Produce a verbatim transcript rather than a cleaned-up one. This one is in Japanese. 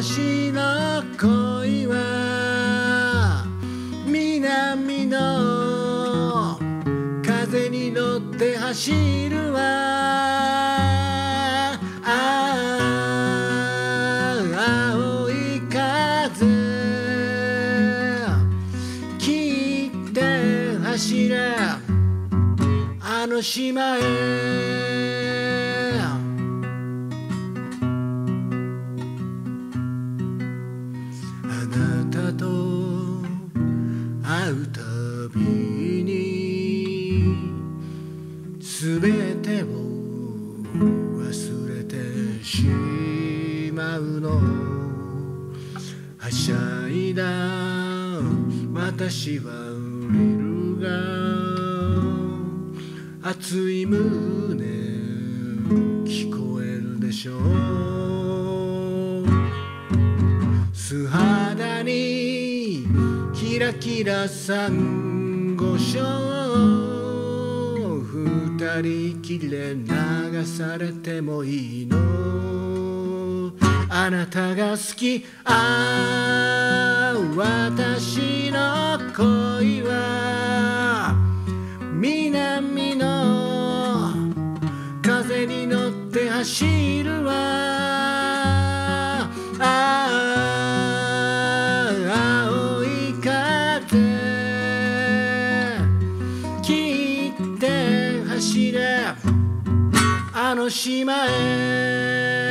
私の恋は南の風に乗って走るわ。ああ青い風切って走れあの島へ。あなたと会うたびにすべてを忘れてしまうの。はしゃいだ私は降りるが熱い胸聞こえるでしょう。素肌にキラキラサンゴ礁二人きりで流されてもいいの。あなたが好き。ああ私の恋は南の風に乗って走るわ。ああ青い風切って走れあの島へ。